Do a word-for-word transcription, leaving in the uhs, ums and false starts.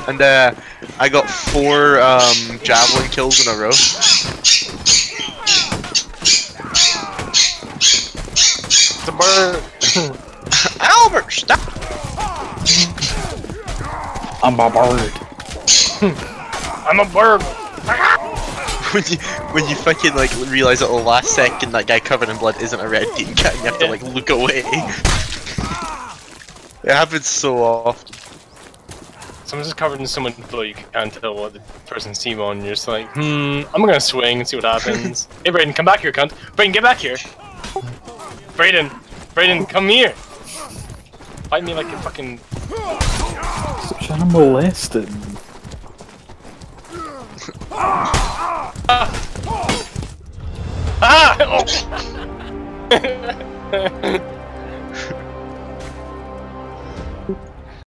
And uh, I got four um, javelin kills in a row. The bird. Halberd, stop! I'm a bird. I'm a bird. when you when you fucking like realize at the last second that guy covered in blood isn't a red team guy, and you have to like look away. It happens so often. Someone's just covered in so much blood you can't tell what the person's team on. You're just like, hmm, I'm gonna swing and see what happens. Hey, Brayden, come back here, cunt. Brayden, get back here. Brayden, Brayden, come here. Fight me like a fucking. Such an molesting. Ah! Ah! Oh.